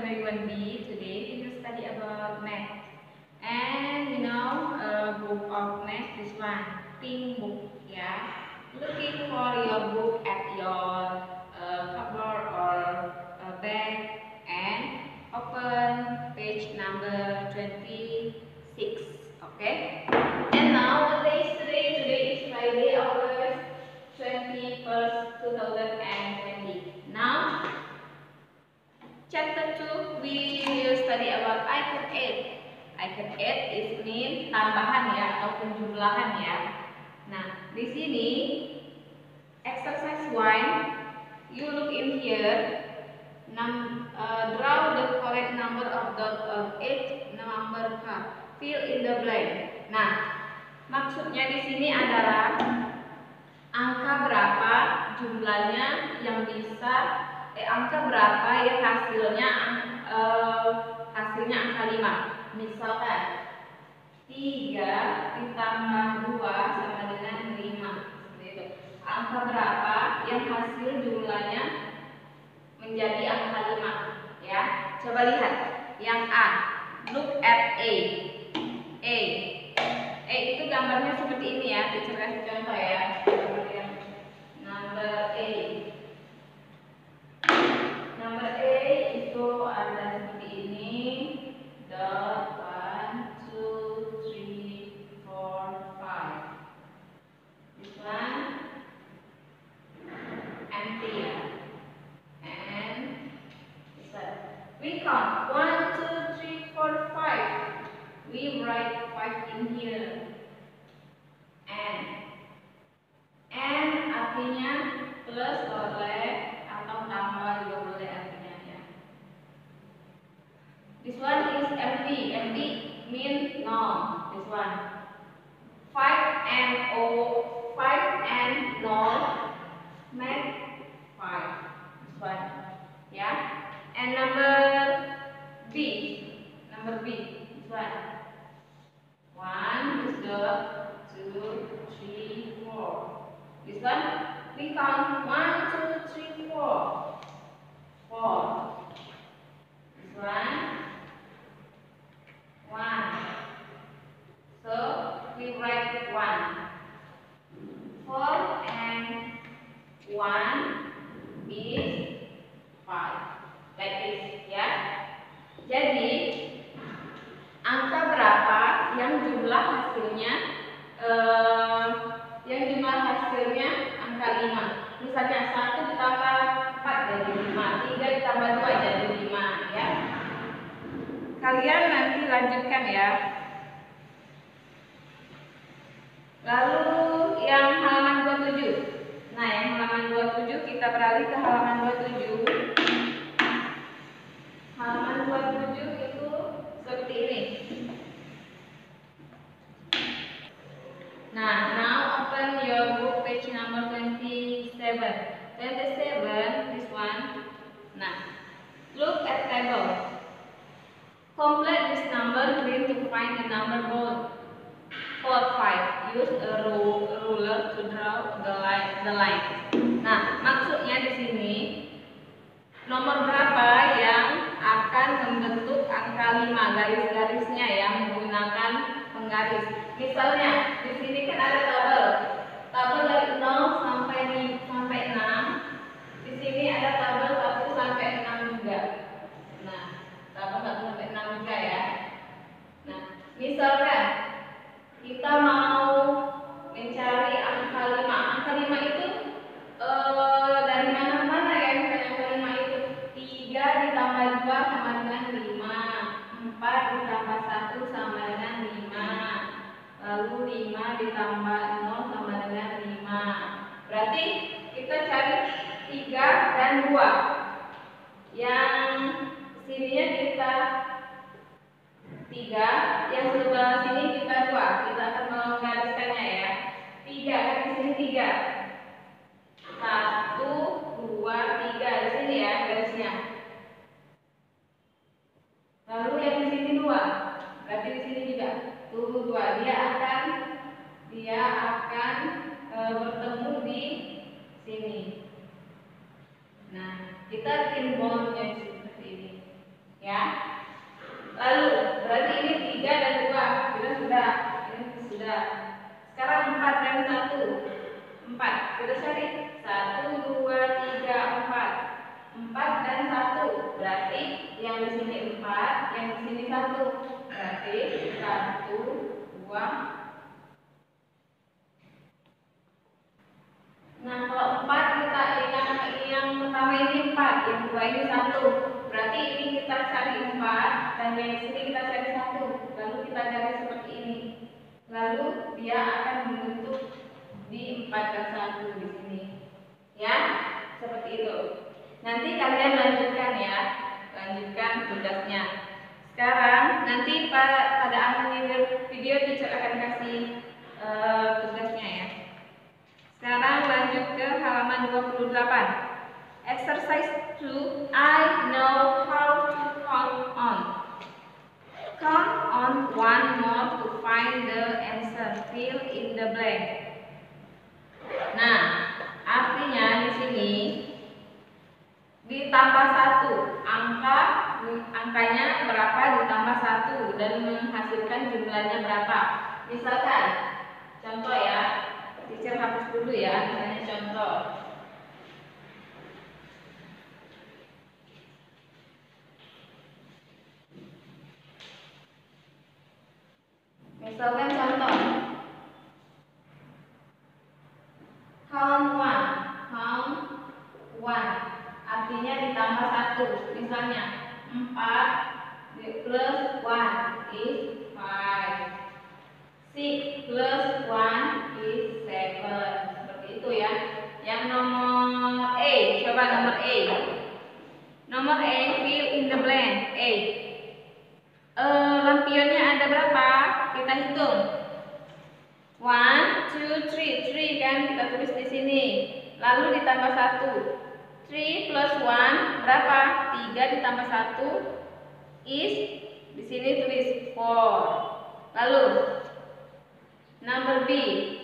primary 1B. Today we will study about math. And book of math, this one, pink book. Yeah, looking for your book at your cupboard or bag and open page number 26. Okay. And nowadays today is Friday, August 21st, 2020. Now, chapter 2 we will study about I can add. I can add is mean tambahan ya ataupun jumlahan ya. Nah, di sini exercise 1, you look in here, draw the correct number of each number card. Fill in the blank. Nah, maksudnya di sini adalah angka berapa jumlahnya yang bisa angka berapa yang hasilnya angka 5. Misalkan 3 ditambah 2 sama dengan 5. Seperti itu. Angka berapa yang hasil jumlahnya menjadi angka 5 ya. Coba lihat yang A. Look at A. A itu gambarnya seperti ini ya. Teacher kasih contoh ya. Number A. Number A itu ada seperti ini. 1, 2, 3, 4, 5. This one empty ya. And this one. We count 1, 2, 3, 4, 5. We write 5 in here. And artinya plus boleh atau tambah juga boleh artinya ya. This one is empty. Empty means no. This one 5 and 0 make 5. This one ya. And number B. This one 1 is the 2, 3, 4. This one we count 1, 2, 3, 4. 4. This one 1. So we write 1. 4 and 1 is 5. Like this ya. Jadi angka berapa yang jumlah hasilnya angka 5. Misalnya 1 ditambah 4 jadi 5, 3 ditambah 2 jadi 5 ya. Kalian nanti lanjutkan ya. Lalu yang halaman 27. Nah, yang halaman 27 kita beralih ke halaman 27. Halaman 27 itu seperti ini. Nah, now open your book page number 27. 27, this one. Nah, look at table. Complete this number grid to find the number both 4, 5. Use a ruler to draw the line. Nah, maksudnya di sini nomor berapa yang akan membentuk angka 5, garis-garisnya ya menggunakan penggaris. Misalnya di sini kan ada tabel dari 0 sampai 6. Di sini ada tabel 1 sampai 6 juga. Nah, tabel 1 sampai 6 juga ya. Nah, misalkan kita mau mencari angka 5. Angka 5 itu dari mana ya? Misalnya angka 5 itu 3 ditambah 2 sama dengan 5. 4 ditambah 1 sama dengan 5. Lalu 5 ditambah 0 sama dengan 5. Berarti kita cari 3 dan 2. Yang sininya kita 3, yang sebelah sini kita 2. Kita akan menggariskannya ya. 3 kan di sini 3. 1, 2, 3 di sini ya garisnya. Lalu yang di sini 2. Berarti di sini juga 2. Dia akan bertemu di sini. Nah, kita bikin bolnya seperti ini. 1. Berarti yang di sini 4, yang di sini 1. Berarti 1, 2. Nah, kalau 4 kita yang pertama ini 4, yang kedua ini 1. Berarti ini kita cari 4 dan yang di sini kita cari 1. Lalu kita cari seperti ini. Lalu dia akan membentuk di 4 dan 1 di sini. Ya, seperti itu. Nanti kalian lanjutkan ya. Lanjutkan tugasnya. Sekarang nanti pada akhir video teacher akan kasih tugasnya ya. Sekarang lanjut ke halaman 28. Exercise 2. I know how to count on. Count on one more to find the answer. Fill in the blank. Nah, artinya di sini ditambah 1, angkanya berapa ditambah 1 dan menghasilkan jumlahnya berapa. Misalkan contoh ya, teacher hapus dulu ya, misalnya contoh. Misalkan contoh count 1 artinya ditambah 1. Misalnya 4 plus 1 is 5, 6 plus 1 is 7. Seperti itu ya. Yang nomor A, coba nomor A. Nomor A, fill in the blank. A. Lampionnya ada berapa? Kita hitung. 1, 2, 3. 3 kan kita tulis di sini. Lalu ditambah 1. 3 plus 1 berapa? 3 ditambah 1 is, di sini tulis 4. Lalu number B.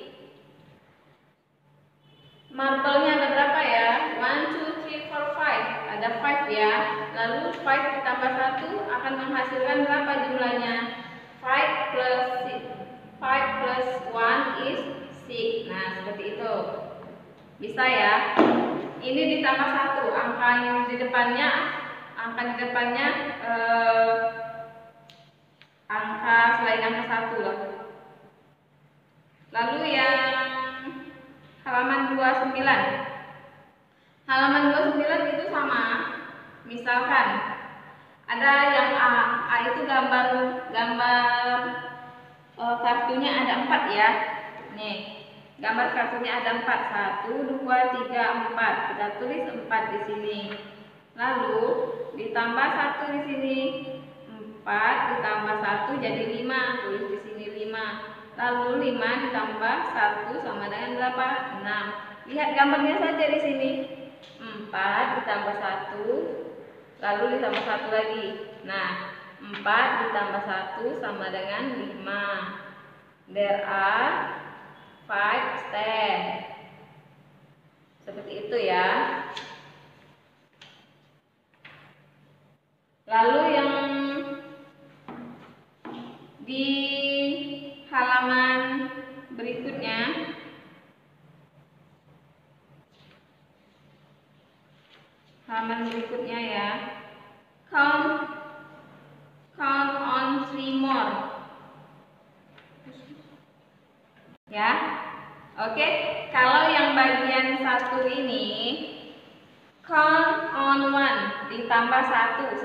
Marble-nya ada berapa ya? 1, 2, 3, 4, 5. Ada 5 ya. Lalu 5 ditambah 1 akan menghasilkan berapa jumlahnya? 5 plus 1 is 6. Nah, seperti itu. Bisa ya. Ini ditambah 1, angka di depannya angka selain angka 1 lah. Lalu yang halaman 29. Halaman 29 itu sama. Misalkan ada yang A itu gambar kartunya ada 4 ya. Nih, gambar kartunya ada 4. 1, 2, 3, 4. Kita tulis 4 di sini. Lalu ditambah 1 di sini. 4 ditambah 1 jadi 5. Tulis di sini 5. Lalu 5 ditambah 1 sama dengan berapa? 6. Lihat gambarnya saja di sini. 4 ditambah 1 lalu ditambah 1 lagi. Nah, 4 ditambah 1 sama dengan 5. There are 5 steps. Seperti itu ya. Lalu yang di halaman berikutnya ya. Count on 3 more. Ya. Oke, kalau yang bagian 1 ini count on 1 ditambah 1.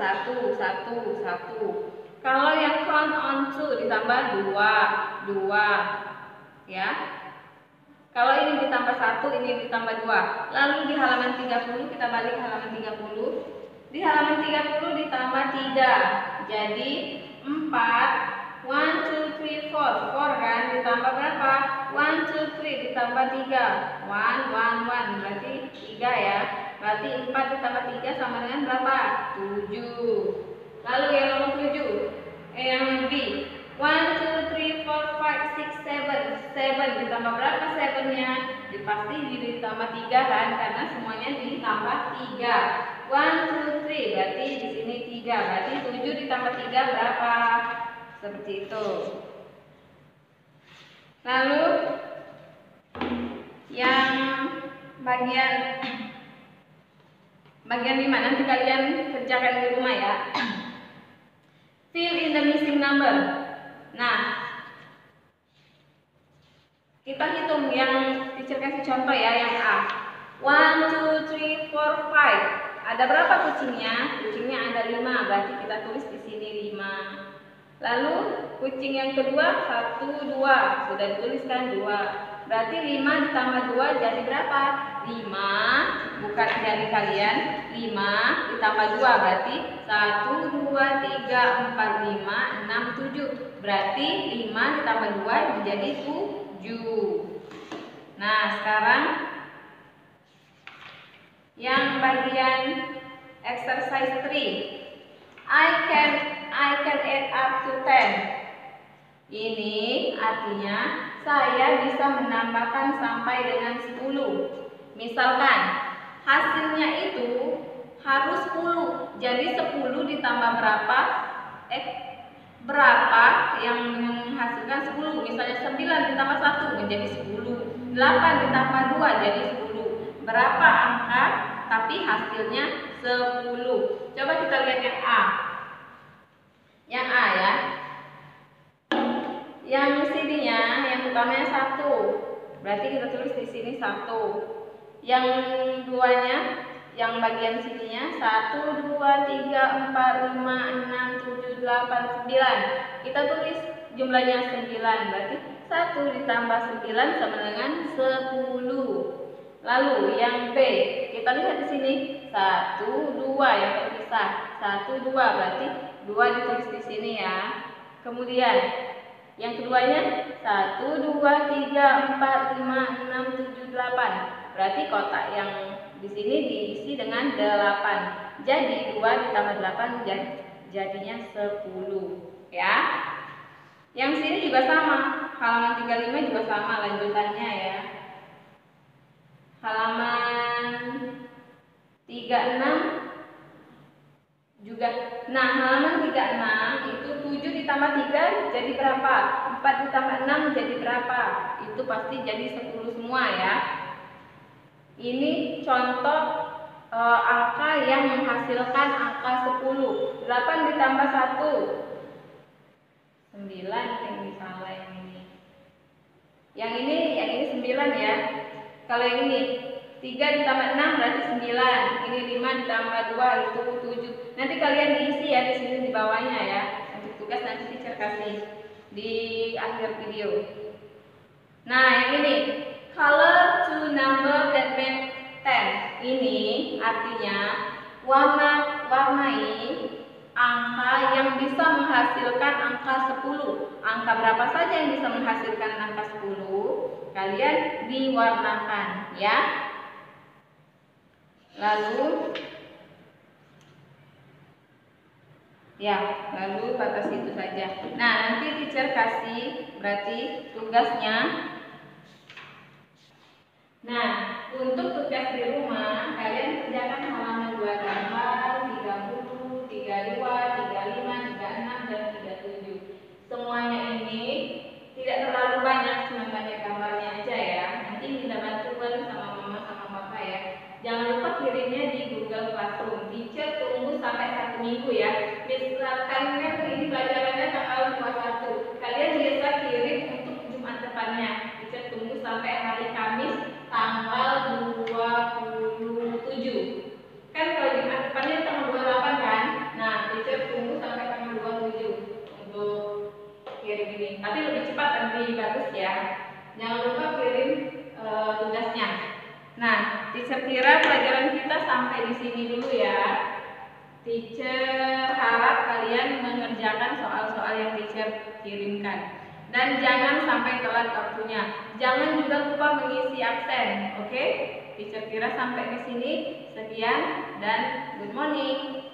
Kalau yang count on 2 ditambah 2. Ya. Kalau ini ditambah 1, ini ditambah 2. Lalu di halaman 30 kita balik ke halaman 30. Di halaman 30 ditambah 3. Jadi 4, 1, 2, 3, 4. 4 kan ditambah berapa? 1, 2, 3 ditambah 3. 1, 1, 1 berarti 3 ya. Berarti 4 ditambah 3 sama dengan berapa? 7. Lalu yang nomor 7, yang B. 1, 2, 3, 4, 5, 6, 7. 7 ditambah berapa 7-nya? Pasti ditambah 3 kan, karena semuanya ditambah 3. 1, 2, 3 berarti di sini 3. Berarti 7 ditambah 3 berapa? Seperti itu. Lalu yang bagian 5 nanti kalian kerjakan di rumah ya. Fill in the missing number. Nah, kita hitung yang teacher kasih contoh ya, yang A. 1, 2, 3, 4, 5. Ada berapa kucingnya? Kucingnya ada 5, berarti kita tulis di sini 5. Lalu kucing yang kedua 1, 2, sudah dituliskan 2. Berarti 5 ditambah 2 jadi berapa? 5, bukan jadi kalian. 5 ditambah 2 berarti 1, 2, 3, 4, 5, 6, 7. Berarti 5 ditambah 2 menjadi 7. Nah, sekarang yang bagian exercise 3. I can add up to 10. Ini artinya saya bisa menambahkan sampai dengan 10. Misalkan hasilnya itu harus 10. Jadi 10 ditambah berapa? Berapa yang menghasilkan 10? Misalnya 9 ditambah 1 menjadi 10. 8 ditambah 2 jadi 10. Berapa angka tapi hasilnya 10? Coba kita lihat yang A. Yang A ya. Yang sininya, yang pertamanya 1. Berarti kita tulis di sini 1. Yang duanya, yang bagian sininya 1, 2, 3, 4, 5, 6, 7, 8, 9. Kita tulis jumlahnya 9. Berarti 1 ditambah 9 sama dengan 10. Lalu yang B, kita lihat di sini 1, 2 yang terpisah. 1, 2 berarti 2 ditulis di sini ya. Kemudian yang keduanya 1, 2, 3, 4, 5, 6, 7, 8. Berarti kotak yang di sini diisi dengan 8. Jadi 2 ditambah 8 jadinya 10 ya. Yang sini juga sama. Halaman 35 juga sama lanjutannya ya. Halaman 36 juga. Nah, halaman 36 itu 7 ditambah 3 jadi berapa? 4 ditambah 6 jadi berapa? Itu pasti jadi 10 semua ya. Ini contoh angka yang menghasilkan angka 10. 8 ditambah 1 9 yang salah yang ini. Yang ini 9 ya. Kalau yang ini 3 ditambah 6 berarti 9. Ini 5 ditambah 2 itu 7. Nanti kalian diisi ya di sini di bawahnya ya. Untuk tugas nanti teacher kasih di akhir video. Nah, yang ini color two number that make 10. Ini artinya warnai angka yang bisa menghasilkan angka 10. Angka berapa saja yang bisa menghasilkan angka 10? Kalian diwarnakan ya. Lalu batas itu saja. Nah, nanti teacher kasih berarti tugasnya. Nah, untuk tugas di rumah kalian kerjakan halaman 28, 30, 32, 35, 36 dan 37. Semuanya ini tidak terlalu banyak, cuma banyak gambarnya aja ya. Nanti minta bantuan sama mama sama papa ya. Jangan lupa kirimnya di Google Classroom. Teacher tunggu sampai 1 minggu ya. Misalkan ini pelajarannya tanggal 21. Kalian bisa kirim untuk Jumat depannya. Teacher tunggu sampai hari Kamis tanggal 27. Kan kalau Jumat depannya tanggal 28 kan? Nah, teacher tunggu sampai tanggal 27 untuk kirim ini. Tapi lebih cepat dan lebih bagus ya. Jangan lupa kirim tugasnya. Nah, teacher kira pelajaran kita sampai di sini dulu ya. Teacher harap kalian mengerjakan soal-soal yang teacher kirimkan. Dan jangan sampai telat waktunya. Jangan juga lupa mengisi absen, oke? Teacher kira sampai di sini. Sekian dan good morning.